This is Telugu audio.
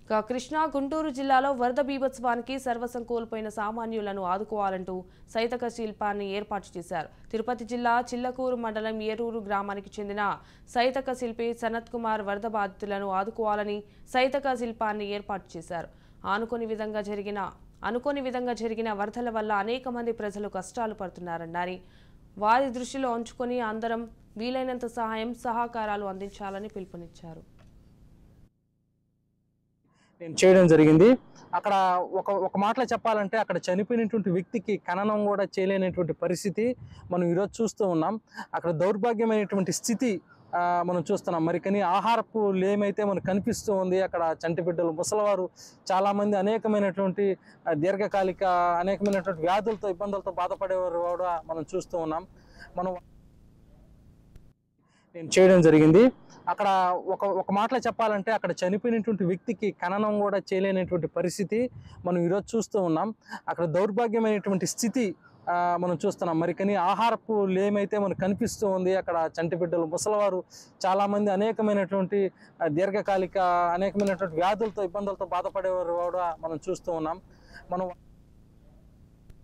కృష్ణా గుంటూరు జిల్లాలో వరద బీభత్సవానికి సర్వస్వం కోల్పోయిన సామాన్యులను ఆదుకోవాలంటూ సైతక శిల్పాన్ని ఏర్పాటు చేశారు. తిరుపతి జిల్లా చిల్లకూరు మండలం ఏరూరు గ్రామానికి చెందిన సైతక శిల్పి సనత్ కుమార్ వరద బాధితులను ఆదుకోవాలని సైతక శిల్పాన్ని ఏర్పాటు చేశారు. అనుకోని విధంగా జరిగిన వరదల వల్ల అనేక మంది ప్రజలు కష్టాలు పడుతున్నారన్నారు. వారి దృష్టిలో ఉంచుకొని అందరం వీలైనంత సహకారాలు అందించాలని పిలుపునిచ్చారు. నేను చేయడం జరిగింది. అక్కడ ఒక మాటలో చెప్పాలంటే అక్కడ చనిపోయినటువంటి వ్యక్తికి ఖననం కూడా చేయలేనటువంటి పరిస్థితి మనం ఈరోజు చూస్తూ ఉన్నాం. అక్కడ దౌర్భాగ్యమైనటువంటి స్థితి మనం చూస్తున్నాం. మరి కానీ ఆహారపు లేమైతే మనకు కనిపిస్తూ ఉంది. అక్కడ చంటి బిడ్డలు, ముసలివారు చాలామంది అనేకమైనటువంటి దీర్ఘకాలిక అనేకమైనటువంటి వ్యాధులతో ఇబ్బందులతో బాధపడేవారు కూడా మనం చూస్తూ ఉన్నాం. నేను చేయడం జరిగింది. అక్కడ ఒక మాటలో చెప్పాలంటే అక్కడ చనిపోయినటువంటి వ్యక్తికి ఖననం కూడా చేయలేనటువంటి పరిస్థితి మనం ఈరోజు చూస్తూ ఉన్నాం. అక్కడ దౌర్భాగ్యమైనటువంటి స్థితి మనం చూస్తున్నాం. మరి కానీ ఆహారపు లేమైతే మనకు కనిపిస్తూ ఉంది. అక్కడ చంటి బిడ్డలు, ముసలివారు చాలామంది అనేకమైనటువంటి దీర్ఘకాలిక అనేకమైనటువంటి వ్యాధులతో ఇబ్బందులతో బాధపడేవారు కూడా మనం చూస్తూ ఉన్నాం.